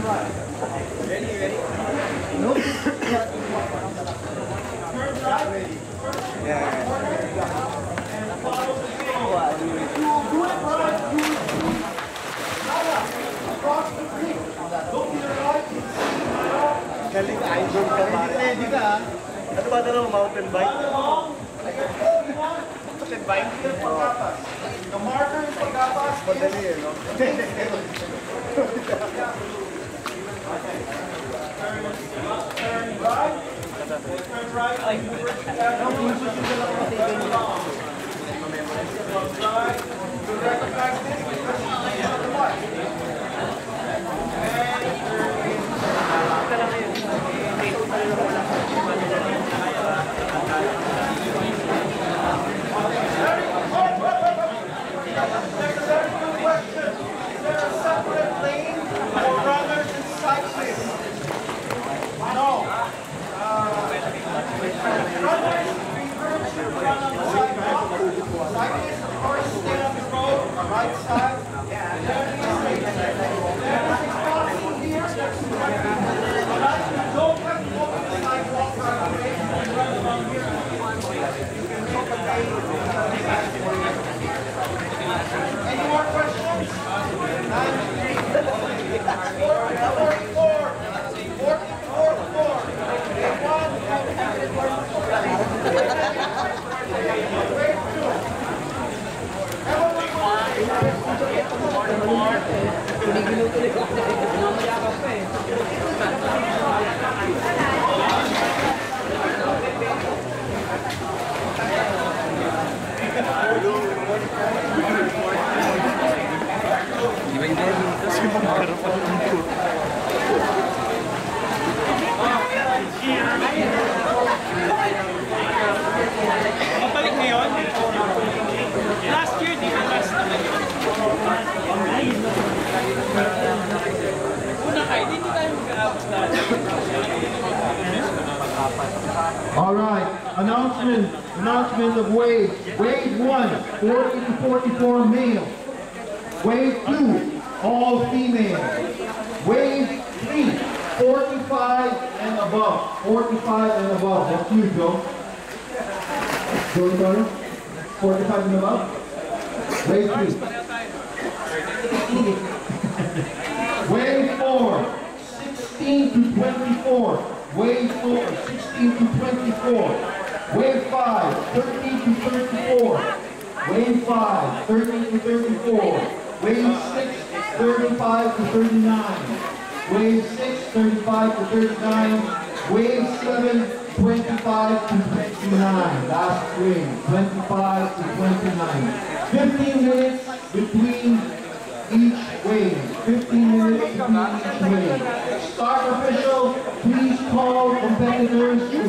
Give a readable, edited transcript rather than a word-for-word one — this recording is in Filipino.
Galing idol ka ba? Ready ka? Ano ba ito? Mountain bike? Mountain bike? The marker yung pagkapas. Madali eh, no? Turn right. Turn right. Last year, di ba last naman yun? Una kayo, dito tayo mag-aabot na. Alright, announcement of waves. Wave 1, 40 to 44 male. Wave 2, all female. Wave 3, 45 and above. 45 and above. That's you, Joe. Joe, 45 and above. Wave 3. Wave 4, 16 to 24. Wave 4, 16 to 24. Wave 5, 13 to 34. Wave 5, 13 to 34. Wave 6, 35 to 39. Wave 6, 35 to 39. Wave 7, 25 to 29. Last wave, 25 to 29. 15 minutes between each wave. 15 minutes between each wave. Start official, please call competitors